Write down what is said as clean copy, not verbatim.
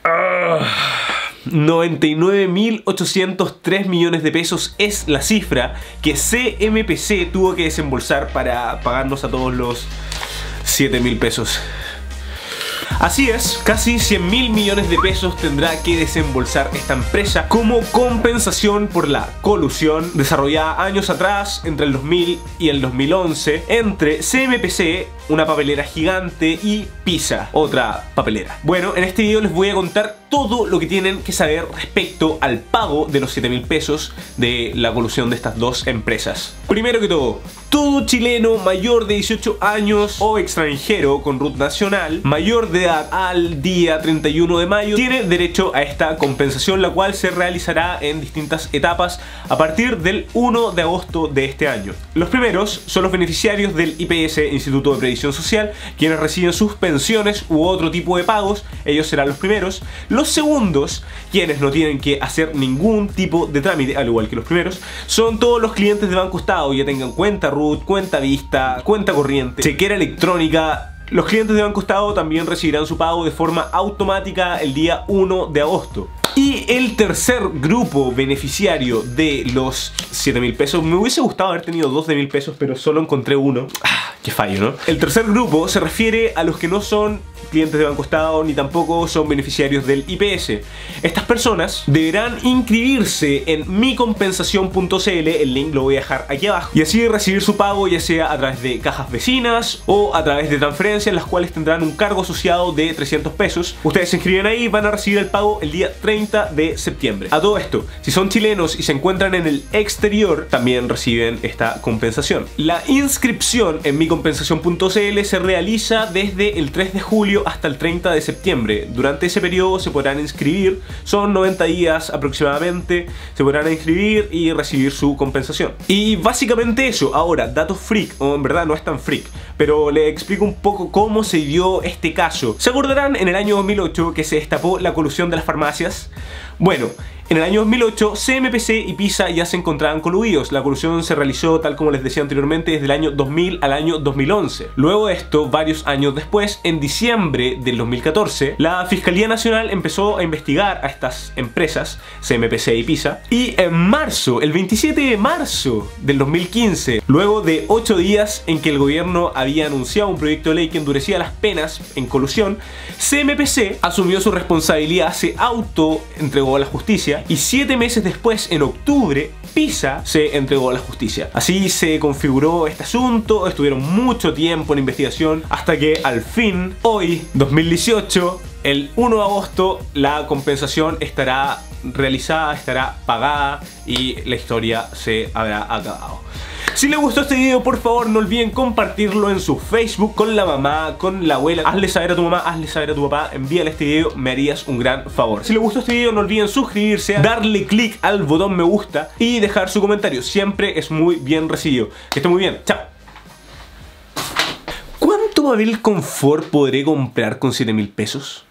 99.803 millones de pesos es la cifra que CMPC tuvo que desembolsar para pagarnos a todos los 7.000 pesos. Así es, casi 100.000 millones de pesos tendrá que desembolsar esta empresa como compensación por la colusión desarrollada años atrás, entre el 2000 y el 2011, entre CMPC, una papelera gigante, y PISA, otra papelera. Bueno, en este video les voy a contar todo lo que tienen que saber respecto al pago de los 7.000 pesos de la colusión de estas dos empresas. Primero que todo chileno mayor de 18 años o extranjero con RUT nacional, mayor de edad al día 31 de mayo, tiene derecho a esta compensación, la cual se realizará en distintas etapas a partir del 1 de agosto de este año. Los primeros son los beneficiarios del IPS, Instituto de Previsión Social, quienes reciben sus pensiones u otro tipo de pagos, ellos serán los primeros. Los segundos, quienes no tienen que hacer ningún tipo de trámite, al igual que los primeros, son todos los clientes de Banco Estado, ya tengan cuenta RUT, cuenta Vista, cuenta corriente, chequera electrónica. Los clientes de Banco Estado también recibirán su pago de forma automática el día 1 de agosto. Y el tercer grupo beneficiario de los 7.000 pesos, me hubiese gustado haber tenido dos de 1.000 pesos, pero solo encontré uno. Qué fallo, ¿no? El tercer grupo se refiere a los que no son clientes de Banco Estado ni tampoco son beneficiarios del IPS. Estas personas deberán inscribirse en micompensación.cl, el link lo voy a dejar aquí abajo, y así recibir su pago, ya sea a través de cajas vecinas o a través de transferencias, las cuales tendrán un cargo asociado de 300 pesos. Ustedes se inscriben ahí y van a recibir el pago el día 30 de septiembre. A todo esto, si son chilenos y se encuentran en el exterior, también reciben esta compensación. La inscripción en micompensación.cl se realiza desde el 3 de julio hasta el 30 de septiembre. Durante ese periodo se podrán inscribir, son 90 días aproximadamente, se podrán inscribir y recibir su compensación. Y básicamente eso. Ahora, datos freak, o en verdad no es tan freak, pero les explico un poco cómo se dio este caso. ¿Se acordarán en el año 2008 que se destapó la colusión de las farmacias? Bueno, en el año 2008, CMPC y PISA ya se encontraban coludidos. La colusión se realizó, tal como les decía anteriormente, desde el año 2000 al año 2011. Luego de esto, varios años después, en diciembre del 2014, la Fiscalía Nacional empezó a investigar a estas empresas, CMPC y PISA, y en marzo, el 27 de marzo del 2015, luego de 8 días en que el gobierno había anunciado un proyecto de ley que endurecía las penas en colusión, CMPC asumió su responsabilidad, se autoentregó a la justicia, y 7 meses después, en octubre, PISA se entregó a la justicia. Así se configuró este asunto, estuvieron mucho tiempo en investigación, hasta que al fin, hoy, 2018, el 1 de agosto, la compensación estará realizada, estará pagada y la historia se habrá acabado. Si les gustó este video, por favor no olviden compartirlo en su Facebook con la mamá, con la abuela. Hazle saber a tu mamá, hazle saber a tu papá, envíale este video, me harías un gran favor. Si les gustó este video, no olviden suscribirse, darle click al botón me gusta y dejar su comentario. Siempre es muy bien recibido. Que esté muy bien, chao. ¿Cuánto papel confort podré comprar con 7.000 pesos?